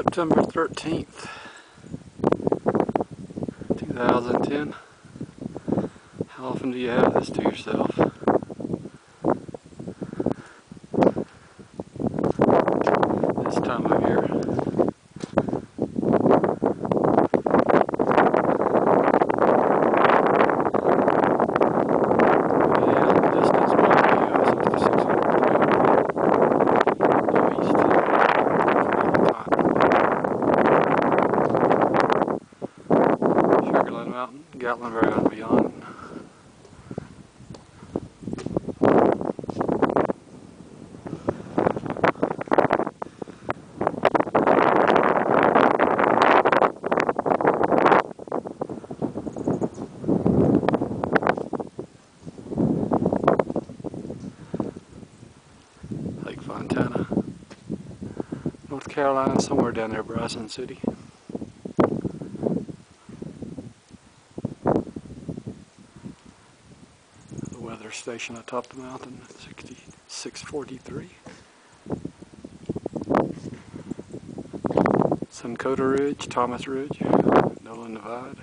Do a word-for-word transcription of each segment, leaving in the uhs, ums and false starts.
September thirteenth, two thousand ten. How often do you have this to yourself? This time of year. Mountain, Gatlinburg and beyond. Lake Fontana, North Carolina, somewhere down there, Bryson City. Weather station atop the mountain at sixty-six forty-three. Suncota Ridge, Thomas Ridge, Nolan Divide.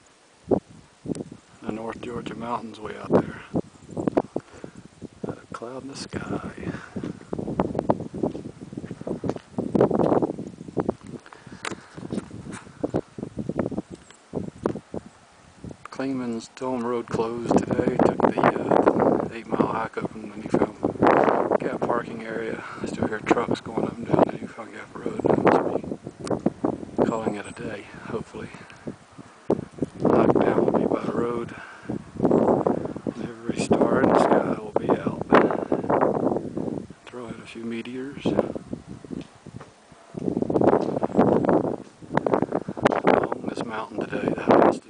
The North Georgia mountains way out there. Not a cloud in the sky. Clingmans Dome Road closed today. Took the uh, eight mile hike up from the Newfound Gap parking area. I still hear trucks going up and down the Newfound Gap Road. Must be calling it a day, hopefully. Lockdown will be by the road. And every star in the sky will be out. Throw out a few meteors. Along this mountain today, the highest